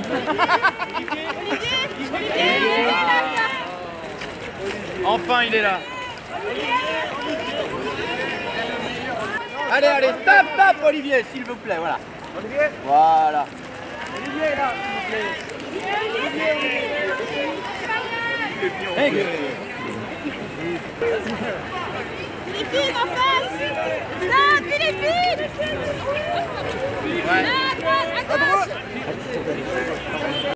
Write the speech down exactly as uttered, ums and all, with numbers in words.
Enfin, il est là. Allez, allez, stop, stop, Olivier, s'il vous plaît, voilà. Olivier. Voilà. Olivier, là, s'il vous plaît. Olivier, Olivier. Hey. Philippine, en face. Stop, Philippine. Ouais. À droite, à droite.